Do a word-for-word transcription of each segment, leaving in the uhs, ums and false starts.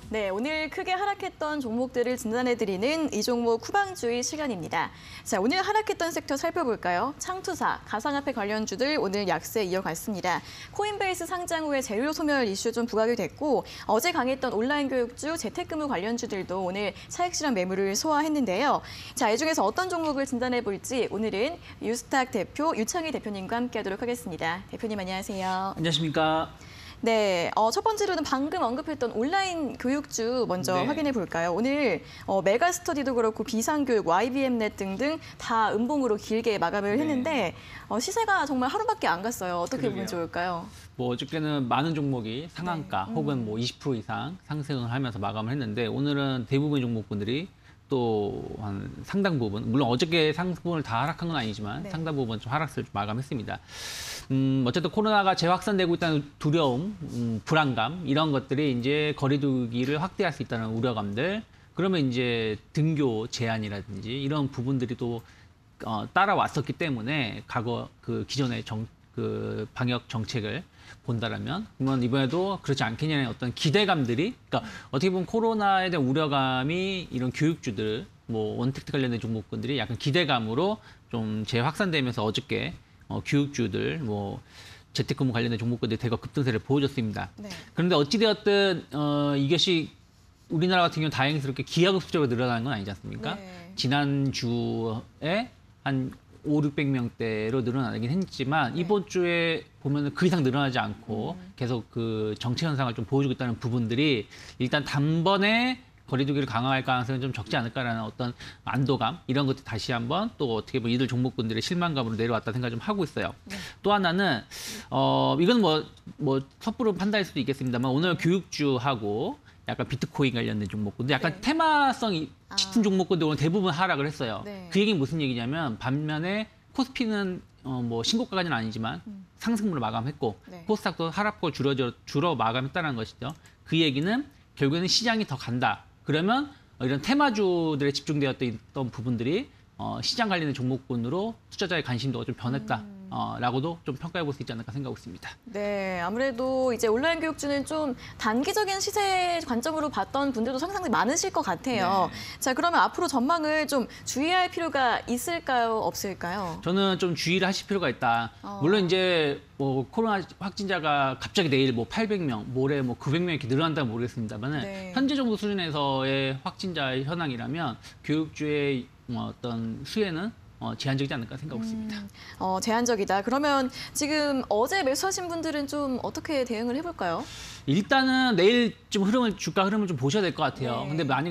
네, 오늘 크게 하락했던 종목들을 진단해드리는 이 종목 후방주의 시간입니다. 자, 오늘 하락했던 섹터 살펴볼까요? 창투사, 가상화폐 관련주들 오늘 약세 이어갔습니다. 코인베이스 상장 후에 재료 소멸 이슈 좀 부각이 됐고 어제 강했던 온라인 교육주, 재택근무 관련주들도 오늘 차익 실현 매물을 소화했는데요. 자, 이 중에서 어떤 종목을 진단해볼지 오늘은 유스탁 대표 유창희 대표님과 함께하도록 하겠습니다. 대표님 안녕하세요. 안녕하십니까? 네, 어, 첫 번째로는 방금 언급했던 온라인 교육주 먼저 네. 확인해 볼까요? 오늘 어, 메가스터디도 그렇고 비상교육, 와이비엠넷 등등 다 음봉으로 길게 마감을 네. 했는데 어, 시세가 정말 하루밖에 안 갔어요. 어떻게 그러게요. 보면 좋을까요? 뭐 어저께는 많은 종목이 상한가 네. 음. 혹은 뭐 이십 퍼센트 이상 상승을 하면서 마감을 했는데 오늘은 대부분의 종목분들이 또 한 상당 부분, 물론 어저께 상승분을 다 하락한 건 아니지만 네. 상당 부분 좀 하락세를 좀 마감했습니다. 음, 어쨌든 코로나가 재확산되고 있다는 두려움, 음, 불안감 이런 것들이 이제 거리두기를 확대할 수 있다는 우려감들, 그러면 이제 등교 제한이라든지 이런 부분들이 또 어, 따라왔었기 때문에 과거 그 기존의 정, 그 방역 정책을 본다라면 그러면 이번에도 그렇지 않겠냐는 어떤 기대감들이, 그러니까 어떻게 보면 코로나에 대한 우려감이 이런 교육주들, 뭐 원택트 관련된 종목군들이 약간 기대감으로 좀 재확산되면서 어저께 어, 교육주들, 뭐 재택근무 관련된 종목군들이 대거 급등세를 보여줬습니다. 네. 그런데 어찌되었든 어, 이것이 우리나라 같은 경우는 다행스럽게 기하급수적으로 늘어나는 건 아니지 않습니까? 네. 지난주에 한 오륙백 명대로 늘어나긴 했지만 네. 이번 주에 보면 그 이상 늘어나지 않고 음. 계속 그 정체 현상을 좀 보여주고 있다는 부분들이 일단 단번에 거리두기를 강화할 가능성이 좀 적지 않을까라는 어떤 안도감, 이런 것들 다시 한번 또 어떻게 보면 이들 종목군들의 실망감으로 내려왔다 생각 좀 하고 있어요. 네. 또 하나는 어 이건 뭐 뭐 섣부른 판단일 수도 있겠습니다만 오늘 교육주하고 약간 비트코인 관련된 종목군들, 약간 네. 테마성이 짙은 아. 종목군들 오늘 대부분 하락을 했어요. 네. 그 얘기는 무슨 얘기냐면 반면에 코스피는 어 뭐 신고가까지는 아니지만 음. 상승분을 마감했고 네. 코스닥도 하락폭을 줄어 줄어 마감했다는 것이죠. 그 얘기는 결국에는 시장이 더 간다. 그러면 이런 테마주들에 집중되었던 부분들이 어, 시장 관련된 종목군으로 투자자의 관심도가 좀 변했다. 음. 어, 라고도 좀 평가해 볼 수 있지 않을까 생각하고 있습니다. 네, 아무래도 이제 온라인 교육주는 좀 단기적인 시세 관점으로 봤던 분들도 상당히 많으실 것 같아요. 네. 자, 그러면 앞으로 전망을 좀 주의할 필요가 있을까요, 없을까요? 저는 좀 주의를 하실 필요가 있다. 어. 물론 이제 뭐 코로나 확진자가 갑자기 내일 뭐 팔백 명, 모레 뭐 구백 명 이렇게 늘어난다면 모르겠습니다만은 네. 현재 정도 수준에서의 확진자 현황이라면 교육주의 어떤 수혜는 어, 제한적이지 않을까 생각하고 있습니다. 음, 어, 제한적이다. 그러면 지금 어제 매수하신 분들은 좀 어떻게 대응을 해볼까요? 일단은 내일 좀 흐름을, 주가 흐름을 좀 보셔야 될 것 같아요. 네. 근데 만약에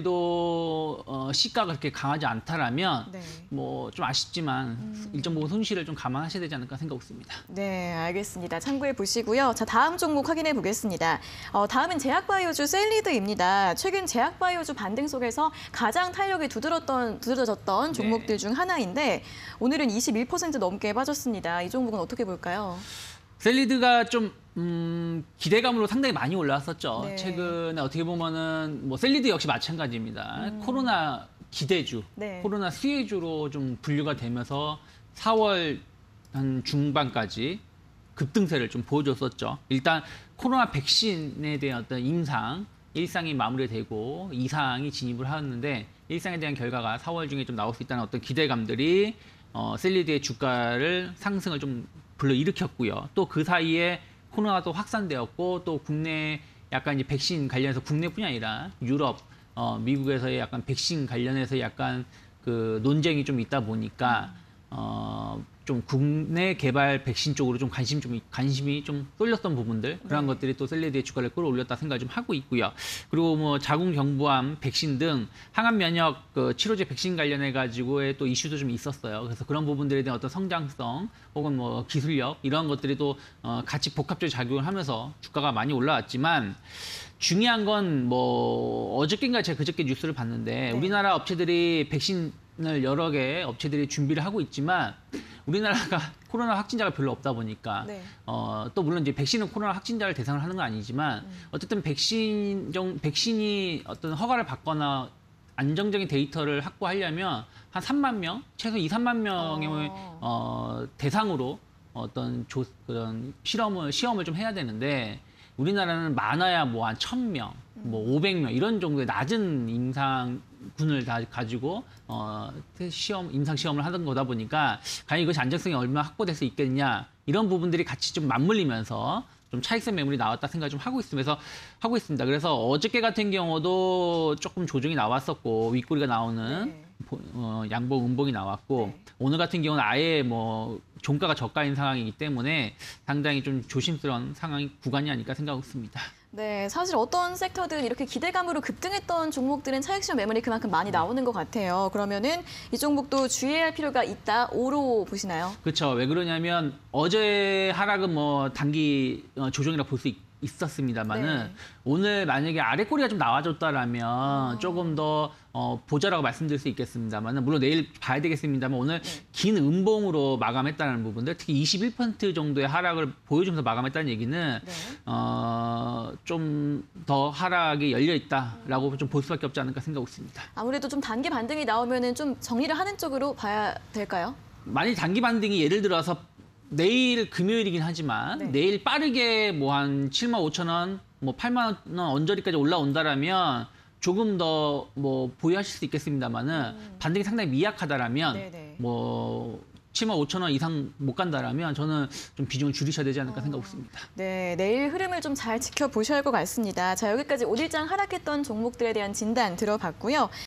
내일도 어, 시가가 그렇게 강하지 않다라면 네. 뭐 좀 아쉽지만 음. 일정 부분 손실을 좀 감안하셔야 되지 않을까 생각하고 있습니다. 네, 알겠습니다. 참고해 보시고요. 자, 다음 종목 확인해 보겠습니다. 어, 다음은 제약바이오주 셀리드입니다. 최근 제약바이오주 반등 속에서 가장 탄력이 두드러졌던, 두드러졌던 종목들 중 하나인데 오늘은 이십일 퍼센트 넘게 빠졌습니다. 이 종목은 어떻게 볼까요? 셀리드가 좀 음, 기대감으로 상당히 많이 올라왔었죠. 네. 최근에 어떻게 보면은 뭐 셀리드 역시 마찬가지입니다. 음. 코로나 기대주, 네. 코로나 수혜주로 좀 분류가 되면서 사월 한 중반까지 급등세를 좀 보여줬었죠. 일단 코로나 백신에 대한 어떤 임상, 일상이 마무리되고 이상이 진입을 하였는데 일상에 대한 결과가 사월 중에 좀 나올 수 있다는 어떤 기대감들이 어, 셀리드의 주가를 상승을 좀 불러일으켰고요. 또 그 사이에 코로나가 또 확산되었고 또 국내 약간 이제 백신 관련해서 국내뿐이 아니라 유럽, 어, 미국에서의 약간 백신 관련해서 약간 그 논쟁이 좀 있다 보니까 어, 좀 국내 개발 백신 쪽으로 좀 관심 좀 관심이 좀 쏠렸던 부분들, 그런 네. 것들이 또 셀리드의 주가를 끌어올렸다 생각을 좀 하고 있고요. 그리고 뭐 자궁경부암 백신 등 항암 면역 그 치료제 백신 관련해 가지고의 또 이슈도 좀 있었어요. 그래서 그런 부분들에 대한 어떤 성장성 혹은 뭐 기술력 이런 것들이 또 어, 같이 복합적으로 작용을 하면서 주가가 많이 올라왔지만 중요한 건 뭐 어저께인가 제가 그저께 뉴스를 봤는데 네. 우리나라 업체들이 백신을 여러 개 업체들이 준비를 하고 있지만 우리나라가 코로나 확진자가 별로 없다 보니까 네. 어, 또 물론 이제 백신은 코로나 확진자를 대상으로 하는 건 아니지만 음. 어쨌든 백신 정 백신이 어떤 허가를 받거나 안정적인 데이터를 확보하려면 한 삼만 명, 최소 이, 삼만 명의 어. 어, 대상으로 어떤 조, 그런 실험을 시험을 좀 해야 되는데 우리나라는 많아야 뭐 한 천 명, 뭐 오백 명 이런 정도의 낮은 임상군을 다 가지고 어, 시험 임상 시험을 하는 거다 보니까 과연 이것이 안정성이 얼마나 확보될 수 있겠냐 이런 부분들이 같이 좀 맞물리면서 좀 차익세 매물이 나왔다 생각 좀 하고 있으면서 하고 있습니다. 그래서 어저께 같은 경우도 조금 조정이 나왔었고 윗꼬리가 나오는 네. 보- 어, 양봉, 음봉이 나왔고 네. 오늘 같은 경우는 아예 뭐 종가가 저가인 상황이기 때문에 상당히 좀 조심스러운 상황 구간이 아닐까 생각하고 있습니다. 네, 사실 어떤 섹터든 이렇게 기대감으로 급등했던 종목들은 차익 실현 매물이 그만큼 많이 나오는 것 같아요. 그러면은 이 종목도 주의할 필요가 있다. 오로 보시나요? 그렇죠. 왜 그러냐면 어제 하락은 뭐 단기 어, 조정이라 볼 수 있었습니다만은 네. 오늘 만약에 아래 꼬리가 좀 나와줬다라면 조금 더 어, 보자라고 말씀드릴 수 있겠습니다만은 물론 내일 봐야 되겠습니다만 오늘 네. 긴 음봉으로 마감했다는 부분들 특히 이십일 퍼센트 정도의 하락을 보여주면서 마감했다는 얘기는 네. 어, 좀 더 하락이 열려 있다라고 좀 볼 수밖에 없지 않을까 생각하고 있습니다. 아무래도 좀 단기 반등이 나오면은 좀 정리를 하는 쪽으로 봐야 될까요? 만약 단기 반등이 예를 들어서 내일 금요일이긴 하지만 네. 내일 빠르게 뭐 한 칠만 오천 원, 뭐 팔만 원 언저리까지 올라온다라면 조금 더 뭐 보유하실 수 있겠습니다만은 반등이 상당히 미약하다라면 음. 네네. 뭐 칠만 오천 원 이상 못 간다라면 저는 좀 비중을 줄이셔야 되지 않을까 생각하고 있습니다. 네, 내일 흐름을 좀 잘 지켜보셔야 할 것 같습니다. 자, 여기까지 오일장 하락했던 종목들에 대한 진단 들어봤고요.